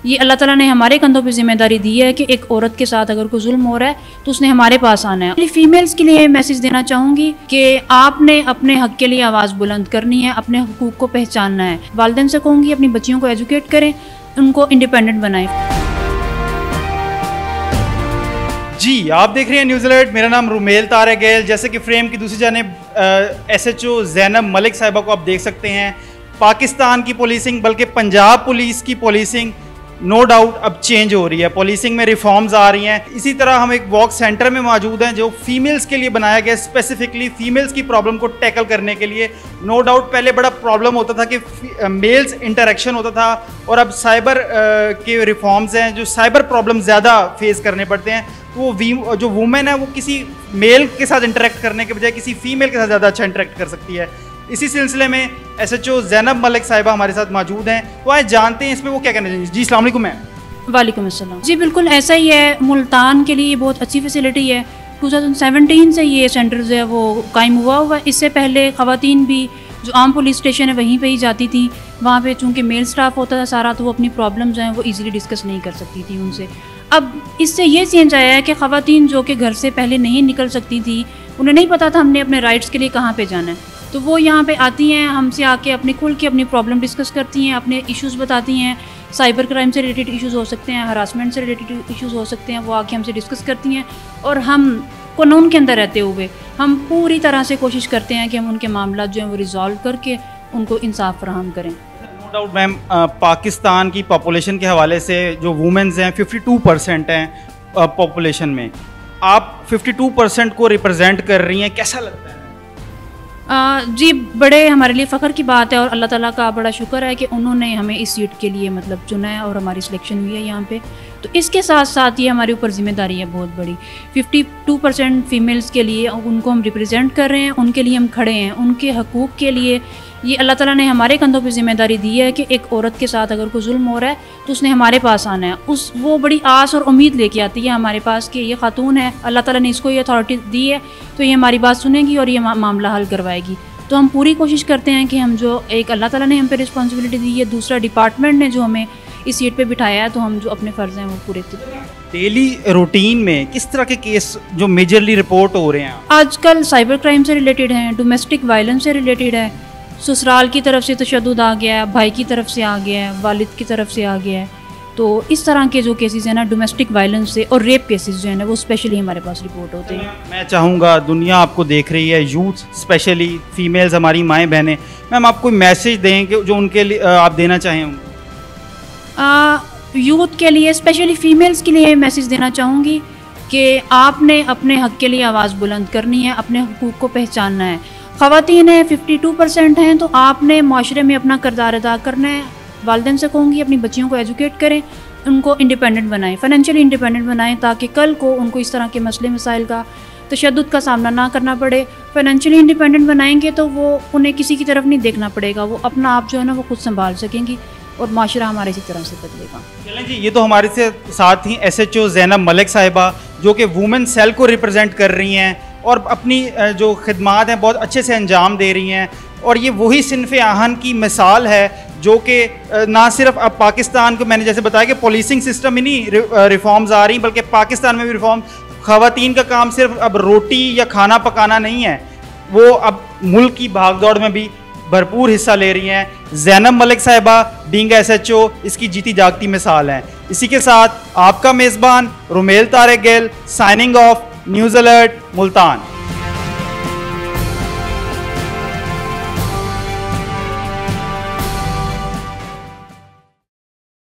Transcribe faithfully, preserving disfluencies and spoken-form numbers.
ये अल्लाह ताला ने हमारे कंधों पे जिम्मेदारी दी है कि एक औरत के साथ अगर कोई जुल्म हो रहा है तो उसने हमारे पास आना है। फीमेल्स के लिए मैसेज देना चाहूँगी कि आपने अपने हक के लिए आवाज़ बुलंद करनी है, अपने हुकूक को पहचानना है। वालिदैन से कहूँगी अपनी बच्चियों को एजुकेट करें, उनको इंडिपेंडेंट बनाएं। जी, आप देख रहे हैं न्यूज़ अलर्ट। मेरा नाम रुमेल तारिक गेल। जैसे कि फ्रेम की दूसरी जानिब S H O Zainab Malik साहिबा को आप देख सकते हैं। पाकिस्तान की पुलिसिंग बल्कि पंजाब पुलिस की पुलिसिंग नो डाउट अब चेंज हो रही है, पुलिसिंग में रिफॉर्म्स आ रही हैं। इसी तरह हम एक वॉक सेंटर में मौजूद हैं जो फीमेल्स के लिए बनाया गया, स्पेसिफिकली फीमेल्स की प्रॉब्लम को टैकल करने के लिए। नो डाउट पहले बड़ा प्रॉब्लम होता था कि मेल्स इंटरेक्शन होता था, और अब साइबर के रिफॉर्म्स हैं जो साइबर प्रॉब्लम ज़्यादा फेस करने पड़ते हैं। तो वो वी जो वुमेन है वो किसी मेल के साथ इंटरेक्ट करने के बजाय किसी फीमेल के साथ ज़्यादा अच्छा इंटरेक्ट कर सकती है। इसी सिलसिले में S H O Zainab Malik साहिबा हमारे साथ मौजूद हैं, तो आए जानते हैं इसमें वो क्या कहना चाहिए। जी अस्सलाम वालेकुम मैम। वालेकुम अस्सलाम। जी बिल्कुल ऐसा ही है, मुल्तान के लिए बहुत अच्छी फैसिलिटी है। टू थाउजेंड सेवेंटीन से ये सेंटर जो है वो कायम हुआ हुआ है। इससे पहले ख़वातीन भी जो आम पुलिस स्टेशन है वहीं पे ही जाती थी। वहाँ पे चूँकि मेल स्टाफ होता था सारा, तो वो अपनी प्रॉब्लम जो हैं वो इजीली डिस्कस नहीं कर सकती थी उनसे। अब इससे ये चेंज आया है कि ख़वातीन जो कि घर से पहले नहीं निकल सकती थी, उन्हें नहीं पता था हमने अपने राइट्स के लिए कहाँ पे जाना है, तो वो यहाँ पे आती हैं, हमसे आके अपनी खुल के अपनी प्रॉब्लम डिस्कस करती हैं, अपने इश्यूज़ बताती हैं। साइबर क्राइम से रिलेटेड इश्यूज़ हो सकते हैं, हरासमेंट से रिलेटेड इश्यूज़ हो सकते हैं, वो आके हमसे डिस्कस करती हैं। और हम कानून के अंदर रहते हुए हम पूरी तरह से कोशिश करते हैं कि हम उनके मामला जो हैं वो रिजॉल्व करके उनको इंसाफ फराहम करें। नो डाउट मैम, पाकिस्तान की पॉपुलेशन के हवाले से जो वुमेन्स हैं बावन परसेंट हैं पॉपुलेशन में, आप बावन परसेंट को रिप्रेजेंट कर रही हैं, कैसा लगता है? आ, जी बड़े हमारे लिए फ़ख्र की बात है, और अल्लाह ताला का बड़ा शुक्र है कि उन्होंने हमें इस सीट के लिए मतलब चुना है और हमारी सिलेक्शन हुई है यहाँ पे। तो इसके साथ साथ ये हमारे ऊपर ज़िम्मेदारी है बहुत बड़ी। बावन परसेंट फ़ीमेल्स के लिए उनको हम रिप्रेजेंट कर रहे हैं, उनके लिए हम खड़े हैं, उनके हकूक़ के लिए। ये अल्लाह ताला ने हमारे कंधों पे ज़िम्मेदारी दी है कि एक औरत के साथ अगर कोई जुल्म हो रहा है तो उसने हमारे पास आना है। उस वो बड़ी आस और उम्मीद लेके आती है हमारे पास कि ये खातून है, अल्लाह ताला ने इसको ये अथॉरिटी दी है, तो ये हमारी बात सुनेगी और ये मामला हल करवाएगी। तो हम पूरी कोशिश करते हैं कि हम जो एक अल्लाह ताला ने हम पे रिस्पॉन्सिबिलिटी दी है, दूसरा डिपार्टमेंट ने जो हमें इस सीट पे बिठाया है, तो हम जो अपने फ़र्ज़ हैं वो पूरे डेली रूटीन में किस तरह के केस जो मेजरली रिपोर्ट हो रहे हैं? आजकल साइबर क्राइम से रिलेटेड हैं, डोमेस्टिक वायलेंस से रिलेटेड है, ससुराल की तरफ से तशद्दुद आ गया है, भाई की तरफ से आ गया है, वालिद की तरफ से आ गया है। तो इस तरह के जो केसेस हैं ना डोमेस्टिक वायलेंस से, और रेप केसेस जो है ना वो स्पेशली हमारे पास रिपोर्ट होते हैं। मैं चाहूँगा दुनिया आपको देख रही है, यूथ स्पेशली फीमेल्स, हमारी माएँ बहनें, मैम आप कोई मैसेज दें कि जो उनके लिए आप देना चाहें? यूथ के लिए स्पेशली फ़ीमेल्स के लिए मैसेज देना चाहूँगी कि आपने अपने हक के लिए आवाज़ बुलंद करनी है, अपने हुकूक को पहचानना है। ख़वातीन हैं बावन परसेंट हैं, तो आपने माशरे में अपना किरदार अदा करना है। वालिदैन से कहूँगी अपनी बच्चियों को एजुकेट करें, उनको इंडिपेंडेंट बनाएं, फाइनेंशियली इंडिपेंडेंट बनाएं, ताकि कल को उनको इस तरह के मसले मसाइल का तशद्दुद का सामना ना करना पड़े। फाइनेंशियली इंडिपेंडेंट बनाएंगे तो वो उन्हें किसी की तरफ नहीं देखना पड़ेगा, वो अपना आप जो है ना वो खुद संभाल सकेंगी और माशरा हमारे इसी तरह से बदलेगा। चलें जी, ये तो हमारे से साथ ही S H O Zainab Malik साहिबा जो कि वुमेन सेल को रिप्रेजेंट कर रही हैं और अपनी जो खिदमात हैं बहुत अच्छे से अंजाम दे रही हैं। और ये वही सिनफ़े आहन की मिसाल है जो कि ना सिर्फ अब पाकिस्तान को, मैंने जैसे बताया कि पुलिसिंग सिस्टम ही नहीं रिफॉर्म्स आ रही, बल्कि पाकिस्तान में भी रिफॉर्म। ख़वातीन का काम सिर्फ अब रोटी या खाना पकाना नहीं है, वो अब मुल्क की भागदौड़ में भी भरपूर हिस्सा ले रही हैं। ज़ैनब मलिक साहिबा बीइंग एस एच ओ इसकी जीती जागती मिसाल हैं। इसी के साथ आपका मेज़बान रुमेल तारिक गेल signing off, news alert Multan.